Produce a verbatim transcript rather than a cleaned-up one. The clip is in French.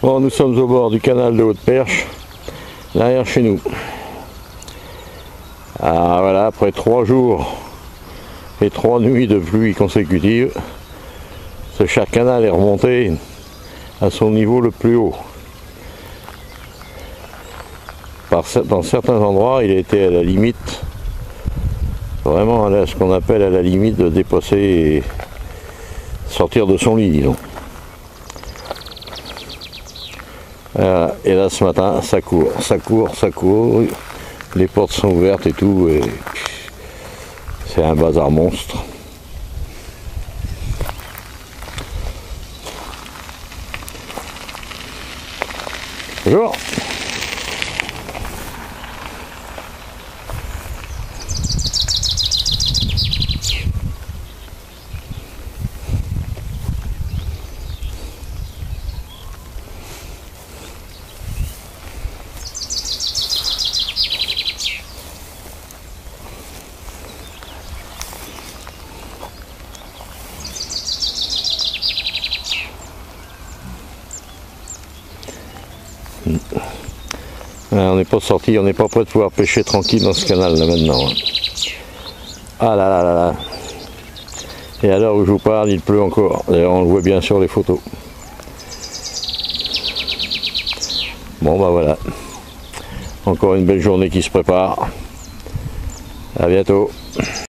Bon, nous sommes au bord du canal de Haute-Perche, derrière chez nous. Ah voilà, après trois jours et trois nuits de pluie consécutives, ce cher canal est remonté à son niveau le plus haut. Par, dans certains endroits, il a été à la limite, vraiment à ce qu'on appelle à la limite de dépasser et sortir de son lit, disons. Voilà. Et là ce matin, ça court, ça court, ça court, les portes sont ouvertes et tout, et c'est un bazar monstre. Bonjour. On n'est pas sorti, on n'est pas prêt de pouvoir pêcher tranquille dans ce canal là maintenant. Ah là là là là. Et à l'heure où je vous parle, il pleut encore. D'ailleurs, on le voit bien sur les photos. Bon bah voilà. Encore une belle journée qui se prépare. À bientôt.